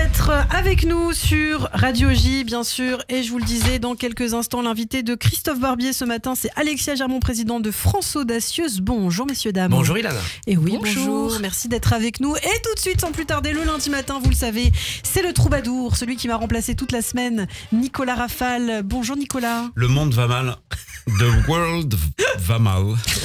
d'être avec nous sur Radio J, bien sûr. Et je vous le disais, dans quelques instants, l'invité de Christophe Barbier ce matin, c'est Alexia Germont, président de France Audacieuse. Bonjour, messieurs, dames. Bonjour, Ilana. Et oui, bonjour. Merci d'être avec nous. Et tout de suite, sans plus tarder, le lundi matin, vous le savez, c'est le troubadour, celui qui m'a remplacé toute la semaine, Nicolas Rafale. Bonjour, Nicolas. Le monde va mal. The world va mal.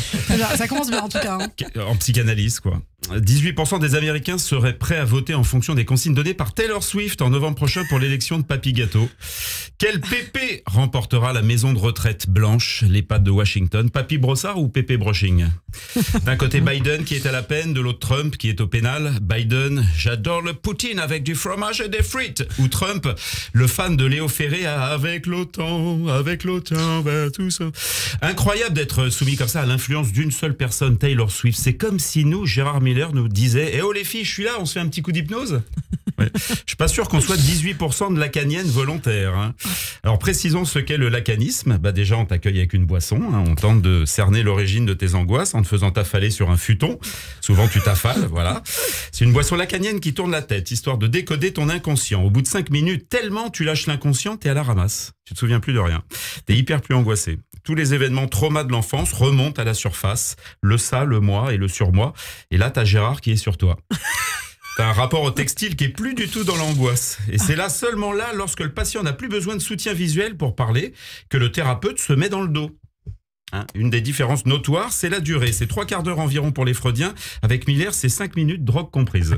Ça commence bien, en tout cas. En psychanalyse, quoi. 18% des Américains seraient prêts à voter en fonction des consignes données par Taylor Swift en novembre prochain pour l'élection de Papy Gâteau. Quel pépé remportera la maison de retraite blanche, les pattes de Washington? Papy Brossard ou Pépé Brushing? D'un côté Biden qui est à la peine, de l'autre Trump qui est au pénal. Biden, j'adore le poutine avec du fromage et des frites. Ou Trump, le fan de Léo Ferré avec l'OTAN, bah, tout ça. Incroyable d'être soumis comme ça à l'influence d'une seule personne, Taylor Swift. C'est comme si nous, Gérard Miller nous disait « Eh oh les filles, je suis là, on se fait un petit coup d'hypnose ?» Ouais. Je suis pas sûr qu'on soit 18% de lacanienne volontaire. Hein. Alors précisons ce qu'est le lacanisme. Bah déjà on t'accueille avec une boisson, hein. On tente de cerner l'origine de tes angoisses en te faisant t'affaler sur un futon. Souvent tu t'affales, voilà. C'est une boisson lacanienne qui tourne la tête, histoire de décoder ton inconscient. Au bout de 5 minutes, tellement tu lâches l'inconscient, t'es à la ramasse. Tu te souviens plus de rien. T'es hyper plus angoissé. Tous les événements traumas de l'enfance remontent à la surface. Le ça, le moi et le surmoi. Et là t'as Gérard qui est sur toi. T'as un rapport au textile qui est plus du tout dans l'angoisse. Et c'est là, seulement là, lorsque le patient n'a plus besoin de soutien visuel pour parler, que le thérapeute se met dans le dos. Hein, une des différences notoires, c'est la durée. C'est 3/4 d'heure environ pour les freudiens. Avec Miller, c'est 5 minutes, drogue comprise.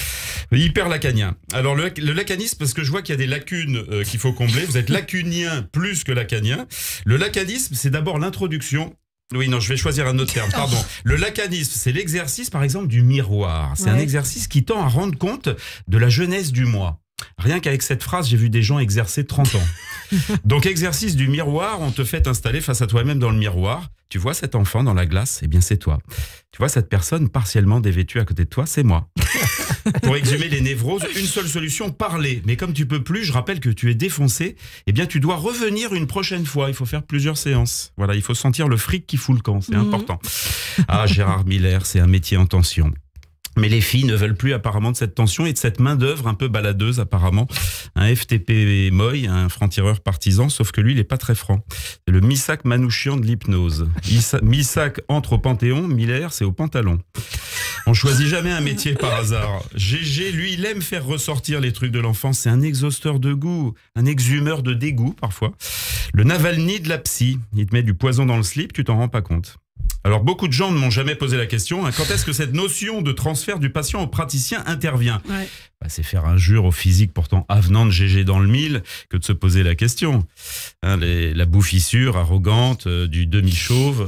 Hyper lacanien. Alors le lacanisme, parce que je vois qu'il y a des lacunes qu'il faut combler. Vous êtes lacunien plus que lacanien. Le lacanisme, c'est d'abord l'introduction. Oui, non, je vais choisir un autre terme, pardon. Le lacanisme, c'est l'exercice, par exemple, du miroir. C'est un exercice qui tend à rendre compte de la jeunesse du moi. Rien qu'avec cette phrase, j'ai vu des gens exercer 30 ans. Donc, exercice du miroir, on te fait installer face à toi-même dans le miroir. Tu vois cet enfant dans la glace? Eh bien, c'est toi. Tu vois cette personne partiellement dévêtue à côté de toi? C'est moi. Pour exhumer les névroses, une seule solution, parler. Mais comme tu peux plus, je rappelle que tu es défoncé, eh bien, tu dois revenir une prochaine fois. Il faut faire plusieurs séances. Voilà, il faut sentir le fric qui fout le camp. C'est important. Ah, Gérard Miller, c'est un métier en tension. Mais les filles ne veulent plus apparemment de cette tension et de cette main d'œuvre un peu baladeuse apparemment. Un FTP Moy, un franc-tireur partisan, sauf que lui il est pas très franc. C'est le Missak Manouchian de l'hypnose. Missak entre au Panthéon, Miller c'est au pantalon. On choisit jamais un métier par hasard. GG, lui, il aime faire ressortir les trucs de l'enfance. C'est un exhausteur de goût, un exhumeur de dégoût parfois. Le Navalny de la psy. Il te met du poison dans le slip, tu t'en rends pas compte. Alors, beaucoup de gens ne m'ont jamais posé la question, hein, quand est-ce que cette notion de transfert du patient au praticien intervient? Bah, c'est faire injure au physique pourtant avenant de GG dans le mille que de se poser la question. Hein, la bouffissure arrogante du demi-chauve.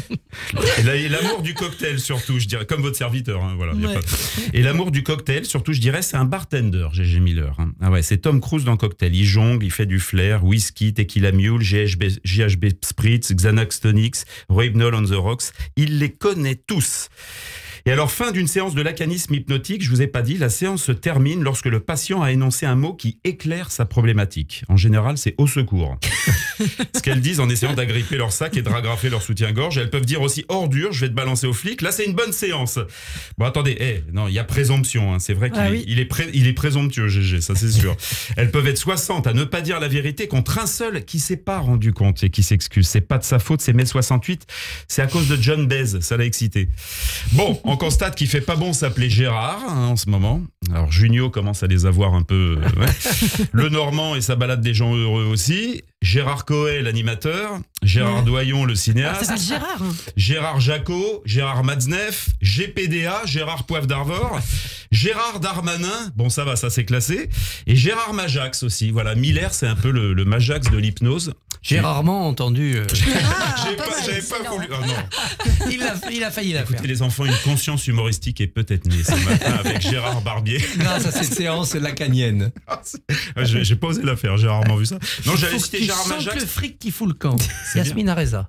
Et l'amour du cocktail surtout, je dirais, comme votre serviteur. Hein, voilà, Et l'amour du cocktail, surtout, je dirais, c'est un bartender, GG Miller. Hein. Ah ouais, c'est Tom Cruise dans Cocktail. Il jongle, il fait du flair, whisky, tequila mule, GHB Spritz, Xanax Tonics, Rohypnol on the Rocks. Il les connaît tous. Et alors, fin d'une séance de lacanisme hypnotique, je vous ai pas dit, la séance se termine lorsque le patient a énoncé un mot qui éclaire sa problématique. En général, c'est au secours. Ce qu'elles disent en essayant d'agripper leur sac et de ragrafer leur soutien-gorge. Elles peuvent dire aussi ordure, je vais te balancer au flic. Là, c'est une bonne séance. Bon, attendez, non, il y a présomption. Hein. C'est vrai qu'il est présomptueux, GG, ça c'est sûr. Elles peuvent être 60 à ne pas dire la vérité contre un seul qui s'est pas rendu compte et qui s'excuse. C'est pas de sa faute, c'est mai 68. C'est à cause de John Baez, ça l'a excité. Bon, on constate qu'il fait pas bon s'appeler Gérard hein, en ce moment. Alors Junio commence à les avoir un peu. Le Normand et sa balade des gens heureux aussi. Gérard Coët, l'animateur. Gérard Doyon, le cinéaste. Ça s'appelle Gérard. Gérard Jacot, Gérard Matzneff, GPDA, Gérard Poivre d'Arvor, Gérard Darmanin, bon ça va, ça c'est classé, et Gérard Majax aussi. Voilà, Miller c'est un peu le Majax de l'hypnose. J'ai rarement entendu. J'avais pas voulu. Oh non. Il a failli la faire. Écoutez les enfants, une conscience humoristique est peut-être née ce matin avec Gérard Barbier. Grâce à cette séance lacanienne. J'ai pas osé la faire, j'ai rarement vu ça. Non, j'avais cité Gérard Majax. Majax. Le fric qui fout le camp. Yasmine Areza.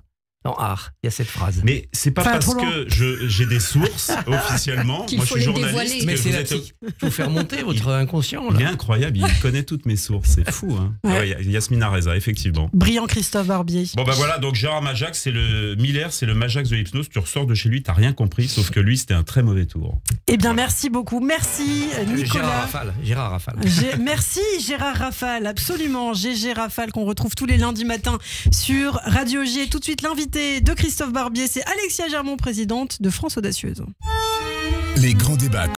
Dans art, il y a cette phrase. Mais c'est pas Enfin, parce trop loin. que j'ai des sources officiellement. Qu'il Moi, je faut suis les journaliste. dévoiler. Mais que c'est vous la êtes- psy. Il faut faire monter votre inconscient. Il est Là. incroyable, il connaît toutes mes sources, c'est fou. Hein. Ouais. Ouais, Yasmina Reza, effectivement. Brillant Christophe Barbier. Bon bah voilà, donc Gérard Majax, c'est le Miller, c'est le Majax de l'hypnose. Tu ressors de chez lui, t'as rien compris, sauf que lui, c'était un très mauvais tour. Eh bien, merci beaucoup. Merci Nicolas. Gérard Rafale. Merci Gérard Rafale, absolument. GG Rafale qu'on retrouve tous les lundis matins sur Radio J. Et tout de suite, l'invité de Christophe Barbier, c'est Alexia Germont, présidente de France Audacieuse. Les grands débats